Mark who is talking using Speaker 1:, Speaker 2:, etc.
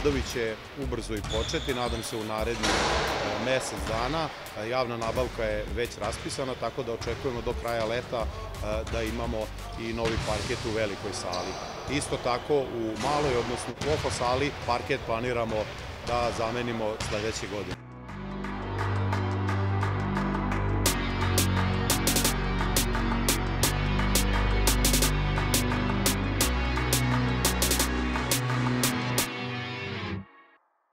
Speaker 1: radovi će ubrzo i početi, nadam se u narednih mesec dana. Javna nabavka je već raspisana, tako da očekujemo do kraja leta da imamo i novi parket u velikoj sali. Isto tako u maloj, odnosno u ofo sali, parket planiramo da zamenimo sledeće godine.